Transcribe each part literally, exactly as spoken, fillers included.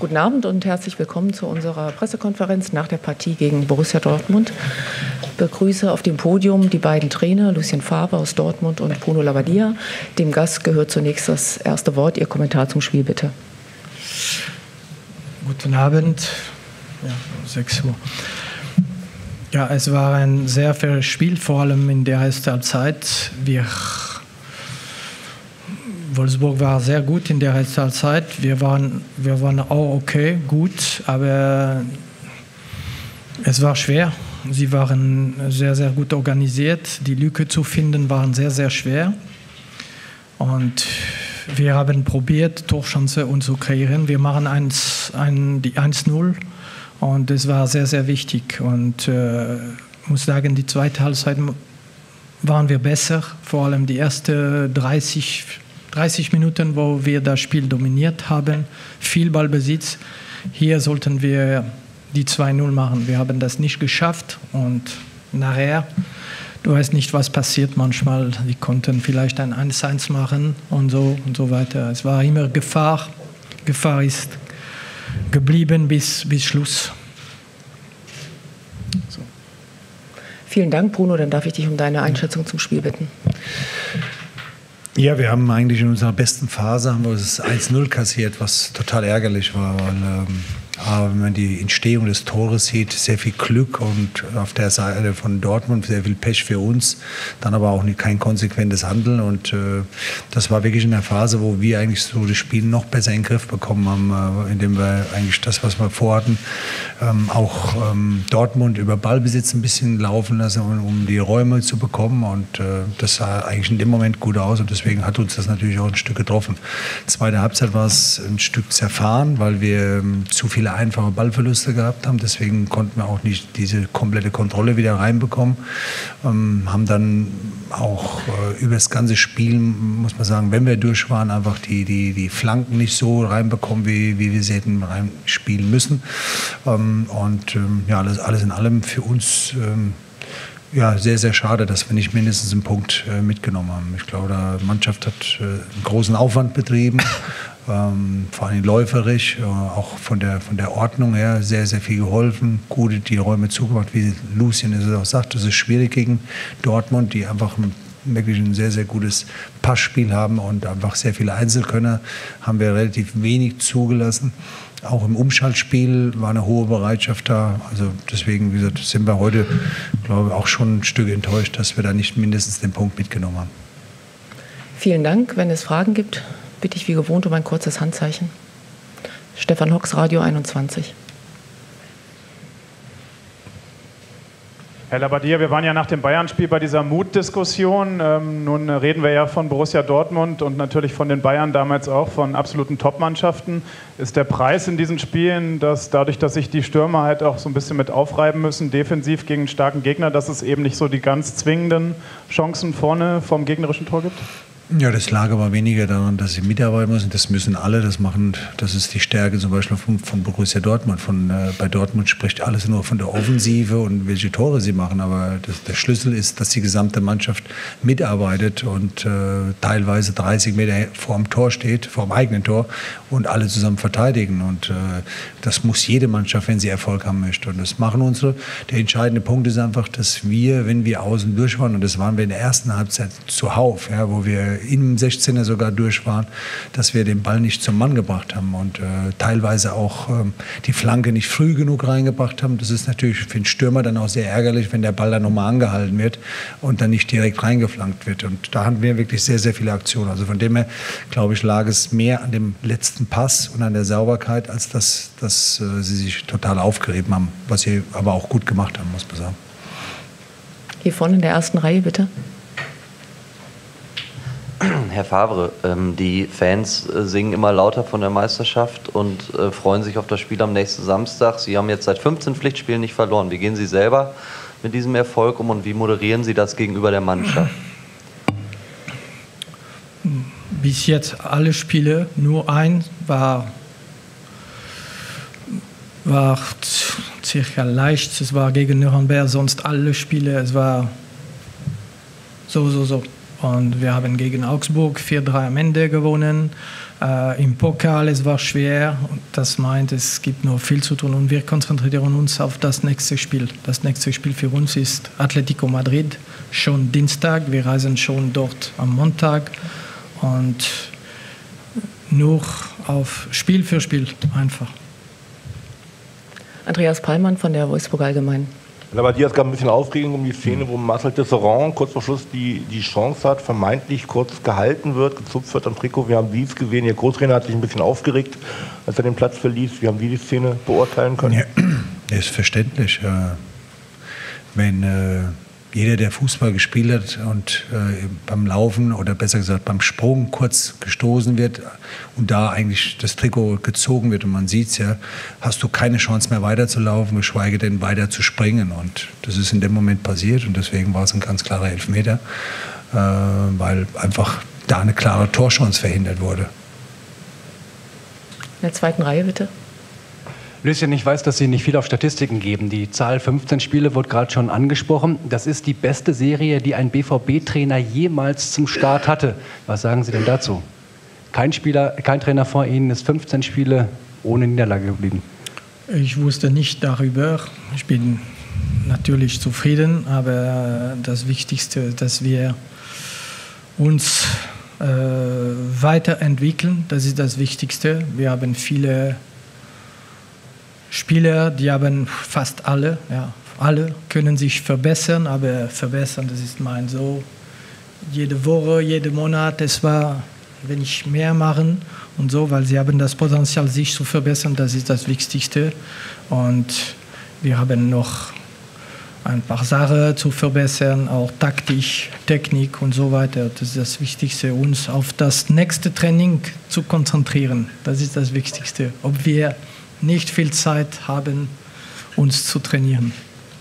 Guten Abend und herzlich willkommen zu unserer Pressekonferenz nach der Partie gegen Borussia Dortmund. Ich begrüße auf dem Podium die beiden Trainer, Lucien Favre aus Dortmund und Bruno Labbadia. Dem Gast gehört zunächst das erste Wort. Ihr Kommentar zum Spiel, bitte. Guten Abend. Ja, sechs Uhr. Ja, es war ein sehr faires Spiel, vor allem in der ersten Halbzeit. Wir Wolfsburg war sehr gut in der ersten Halbzeit. Wir waren, wir waren auch okay, gut, aber es war schwer. Sie waren sehr, sehr gut organisiert. Die Lücke zu finden waren sehr, sehr schwer. Und wir haben probiert, Torchance uns zu kreieren. Wir machen eins, ein, die eins null und das war sehr, sehr wichtig. Und äh, ich muss sagen, die zweite Halbzeit waren wir besser, vor allem die ersten dreißig Minuten, wo wir das Spiel dominiert haben, viel Ballbesitz. Hier sollten wir die zwei null machen. Wir haben das nicht geschafft und nachher, du weißt nicht, was passiert manchmal. Die konnten vielleicht ein eins eins machen und so und so weiter. Es war immer Gefahr. Gefahr ist geblieben bis, bis Schluss. So. Vielen Dank, Bruno. Dann darf ich dich um deine Einschätzung zum Spiel bitten. Ja, wir haben eigentlich in unserer besten Phase haben wir das eins null kassiert, was total ärgerlich war, weil ähm, aber wenn man die Entstehung des Tores sieht, sehr viel Glück und auf der Seite von Dortmund sehr viel Pech für uns, dann aber auch nicht, kein konsequentes Handeln und äh, das war wirklich in der Phase, wo wir eigentlich so das Spiel noch besser in den Griff bekommen haben, äh, indem wir eigentlich das, was wir vorhatten, ähm, auch ähm, Dortmund über Ballbesitz ein bisschen laufen lassen, um, um die Räume zu bekommen und äh, das sah eigentlich in dem Moment gut aus und deswegen hat uns das natürlich auch ein Stück getroffen. Zweite Halbzeit war es ein Stück zerfahren, weil wir ähm, zu viele einfache Ballverluste gehabt haben. Deswegen konnten wir auch nicht diese komplette Kontrolle wieder reinbekommen. Ähm, haben dann auch äh, über das ganze Spiel, muss man sagen, wenn wir durch waren, einfach die, die, die Flanken nicht so reinbekommen, wie, wie wir sie hätten reinspielen müssen. Ähm, und ähm, ja, alles, alles in allem für uns ähm, ja, sehr, sehr schade, dass wir nicht mindestens einen Punkt äh, mitgenommen haben. Ich glaube, die Mannschaft hat äh, einen großen Aufwand betrieben. Ähm, vor allem läuferisch, äh, auch von der, von der Ordnung her sehr, sehr viel geholfen, gut die Räume zugemacht, wie Lucien es auch sagt, das ist schwierig gegen Dortmund, die einfach ein, wirklich ein sehr, sehr gutes Passspiel haben und einfach sehr viele Einzelkönner, haben wir relativ wenig zugelassen. Auch im Umschaltspiel war eine hohe Bereitschaft da, also deswegen, wie gesagt, sind wir heute, glaube ich, auch schon ein Stück enttäuscht, dass wir da nicht mindestens den Punkt mitgenommen haben. Vielen Dank. Wenn es Fragen gibt, bitte ich wie gewohnt um ein kurzes Handzeichen. Stefan Hocks, Radio einundzwanzig. Herr Labbadia, wir waren ja nach dem Bayern-Spiel bei dieser Mutdiskussion. Ähm, nun reden wir ja von Borussia Dortmund und natürlich von den Bayern damals auch, von absoluten Top-Mannschaften. Ist der Preis in diesen Spielen, dass dadurch, dass sich die Stürmer halt auch so ein bisschen mit aufreiben müssen, defensiv gegen einen starken Gegner, dass es eben nicht so die ganz zwingenden Chancen vorne vom gegnerischen Tor gibt? Ja, das lag aber weniger daran, dass sie mitarbeiten müssen. Das müssen alle. Das machen, das ist die Stärke zum Beispiel von, von Borussia Dortmund. Von, äh, bei Dortmund spricht alles nur von der Offensive und welche Tore sie machen. Aber das, der Schlüssel ist, dass die gesamte Mannschaft mitarbeitet und äh, teilweise dreißig Meter vor dem Tor steht, vor dem eigenen Tor und alle zusammen verteidigen. Und äh, das muss jede Mannschaft, wenn sie Erfolg haben möchte. Und das machen unsere. Der entscheidende Punkt ist einfach, dass wir, wenn wir außen durch waren, und das waren wir in der ersten Halbzeit zuhauf, ja, wo wir im sechzehner sogar durch waren, dass wir den Ball nicht zum Mann gebracht haben und äh, teilweise auch ähm, die Flanke nicht früh genug reingebracht haben. Das ist natürlich für den Stürmer dann auch sehr ärgerlich, wenn der Ball dann nochmal angehalten wird und dann nicht direkt reingeflankt wird. Und da hatten wir wirklich sehr, sehr viele Aktionen. Also von dem her, glaube ich, lag es mehr an dem letzten Pass und an der Sauberkeit, als dass, dass äh, sie sich total aufgerieben haben, was sie aber auch gut gemacht haben, muss man sagen. Hier vorne in der ersten Reihe, bitte. Herr Favre, ähm, die Fans äh, singen immer lauter von der Meisterschaft und äh, freuen sich auf das Spiel am nächsten Samstag. Sie haben jetzt seit fünfzehn Pflichtspielen nicht verloren. Wie gehen Sie selber mit diesem Erfolg um und wie moderieren Sie das gegenüber der Mannschaft? Bis jetzt alle Spiele, nur ein war, war circa leicht. Es war gegen Nürnberg, sonst alle Spiele, es war so, so, so. Und wir haben gegen Augsburg vier drei am Ende gewonnen. Äh, Im Pokal, es war schwer. Das meint, es gibt noch viel zu tun. Und wir konzentrieren uns auf das nächste Spiel. Das nächste Spiel für uns ist Atletico Madrid, schon Dienstag. Wir reisen schon dort am Montag. Und nur auf Spiel für Spiel einfach. Andreas Pallmann von der Wolfsburger Allgemeinen. Aber dir ist gerade ein bisschen Aufregung um die Szene, wo Marcel Tisserand kurz vor Schluss die, die Chance hat, vermeintlich kurz gehalten wird, gezupft wird am Trikot. Wir haben dies gesehen. Ihr Co-Trainer hat sich ein bisschen aufgeregt, als er den Platz verließ. Wie haben Sie die Szene beurteilen können? Ja, ist verständlich. Wenn äh, jeder, der Fußball gespielt hat und äh, beim Laufen oder besser gesagt beim Sprung kurz gestoßen wird und da eigentlich das Trikot gezogen wird und man sieht es ja, hast du keine Chance mehr weiterzulaufen, geschweige denn weiter zu springen. Und das ist in dem Moment passiert und deswegen war es ein ganz klarer Elfmeter, äh, weil einfach da eine klare Torchance verhindert wurde. In der zweiten Reihe bitte. Lucien, ich weiß, dass Sie nicht viel auf Statistiken geben. Die Zahl fünfzehn Spiele wurde gerade schon angesprochen. Das ist die beste Serie, die ein B V B-Trainer jemals zum Start hatte. Was sagen Sie denn dazu? Kein Spieler, kein Trainer vor Ihnen ist fünfzehn Spiele ohne Niederlage geblieben. Ich wusste nicht darüber. Ich bin natürlich zufrieden, aber das Wichtigste, dass wir uns äh, weiterentwickeln, das ist das Wichtigste. Wir haben viele Spieler, die haben fast alle, ja, alle können sich verbessern, aber verbessern, das ist mein so, jede Woche, jeden Monat, es war, wenn ich mehr machen und so, weil sie haben das Potenzial, sich zu verbessern, das ist das Wichtigste. Und wir haben noch ein paar Sachen zu verbessern, auch taktisch, Technik und so weiter. Das ist das Wichtigste, uns auf das nächste Training zu konzentrieren. Das ist das Wichtigste, ob wir nicht viel Zeit haben, uns zu trainieren.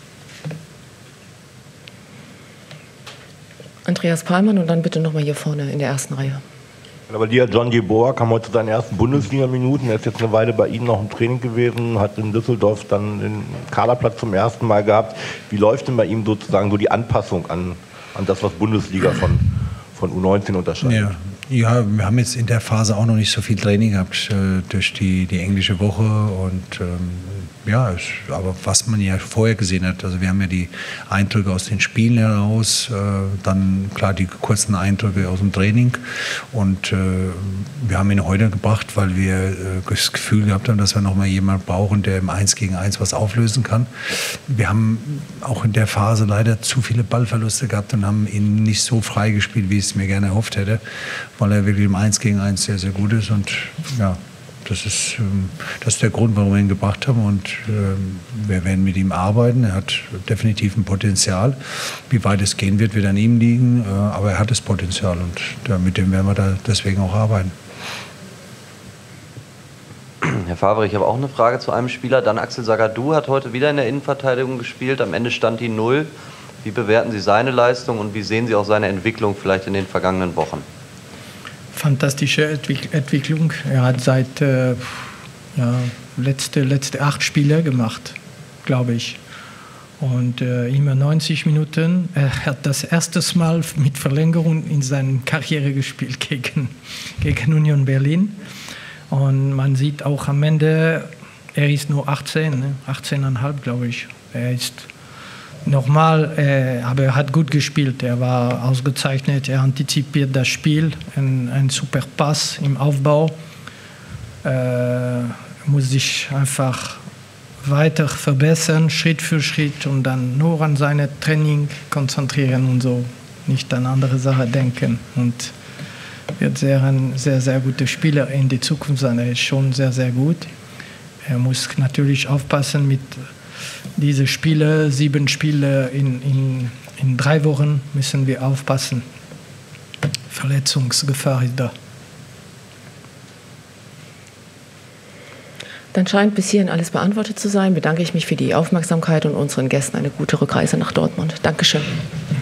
Andreas Pallmann und dann bitte nochmal hier vorne in der ersten Reihe. Aber dir, John Yeboah, kam heute zu seinen ersten Bundesliga-Minuten. Er ist jetzt eine Weile bei Ihnen noch im Training gewesen, hat in Düsseldorf dann den Kaderplatz zum ersten Mal gehabt. Wie läuft denn bei ihm sozusagen so die Anpassung an, an das, was Bundesliga von, von U neunzehn unterscheidet? Ja. Ja, wir haben jetzt in der Phase auch noch nicht so viel Training gehabt äh, durch die, die englische Woche und ähm, ja, es, aber was man ja vorher gesehen hat, also wir haben ja die Eindrücke aus den Spielen heraus, äh, dann klar die kurzen Eindrücke aus dem Training und äh, wir haben ihn heute gebracht, weil wir äh, das Gefühl gehabt haben, dass wir noch mal jemanden brauchen, der im eins gegen eins was auflösen kann. Wir haben auch in der Phase leider zu viele Ballverluste gehabt und haben ihn nicht so frei gespielt, wie ich es mir gerne erhofft hätte, weil er wirklich im eins gegen eins sehr, sehr gut ist und ja, das ist, das ist der Grund, warum wir ihn gebracht haben und äh, wir werden mit ihm arbeiten. Er hat definitiv ein Potenzial. Wie weit es gehen wird, wird an ihm liegen, äh, aber er hat das Potenzial und ja, mit dem werden wir da deswegen auch arbeiten. Herr Favre, ich habe auch eine Frage zu einem Spieler. Dan Axel Zagadou hat heute wieder in der Innenverteidigung gespielt. Am Ende stand die Null. Wie bewerten Sie seine Leistung und wie sehen Sie auch seine Entwicklung vielleicht in den vergangenen Wochen? Fantastische Entwick- Entwicklung. Er hat seit äh, ja, letzte, letzte acht Spiele gemacht, glaube ich. Und äh, immer neunzig Minuten. Er hat das erste Mal mit Verlängerung in seiner Karriere gespielt gegen, gegen Union Berlin. Und man sieht auch am Ende, er ist nur achtzehn, ne? achtzehn Komma fünf, glaube ich. Er ist nochmal, äh, aber er hat gut gespielt. Er war ausgezeichnet, er antizipiert das Spiel, ein, ein super Pass im Aufbau. Äh, muss sich einfach weiter verbessern, Schritt für Schritt und dann nur an seine Training konzentrieren und so, nicht an andere Sachen denken. Und wird sehr ein sehr, sehr guter Spieler in die Zukunft sein. Er ist schon sehr, sehr gut. Er muss natürlich aufpassen mit diesen Spielen, sieben Spiele in, in, in drei Wochen müssen wir aufpassen. Verletzungsgefahr ist da. Dann scheint bis hierhin alles beantwortet zu sein. Bedanke ich mich für die Aufmerksamkeit und unseren Gästen eine gute Rückreise nach Dortmund. Dankeschön.